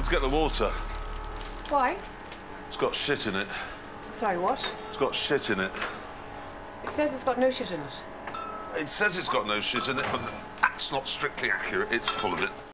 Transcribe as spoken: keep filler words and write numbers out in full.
to get the water. Why? It's got shit in it. Sorry, what? It's got shit in it. It says it's got no shit in it. It says it's got no shit in it, but that's not strictly accurate. It's full of it.